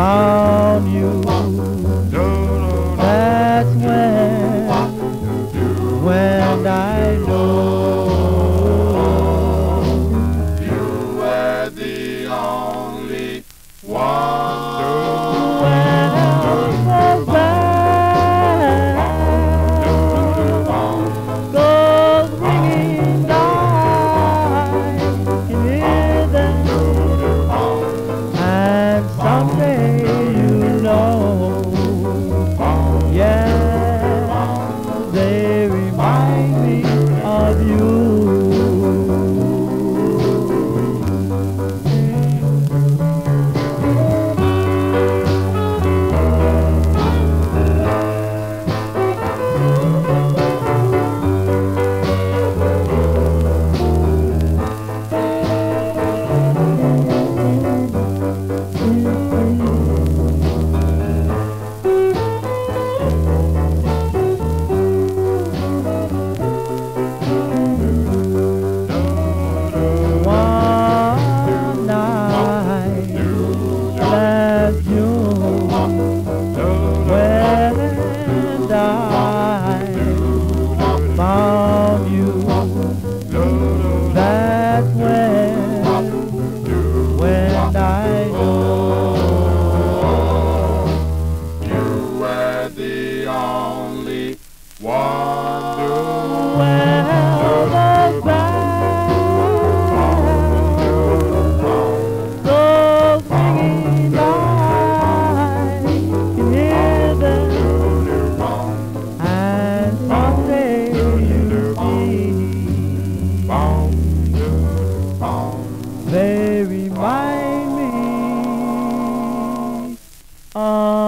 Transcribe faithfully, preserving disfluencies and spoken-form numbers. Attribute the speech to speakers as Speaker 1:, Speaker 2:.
Speaker 1: found you. That's when, when I know
Speaker 2: you were the only one.
Speaker 1: when the bell goes ringing, I can hear them, and someday you know, yeah, they remind me of you. Found you. That's when, when I know
Speaker 2: You were the only one.
Speaker 1: when the bell goes ringing, I can hear them, and someday they remind me of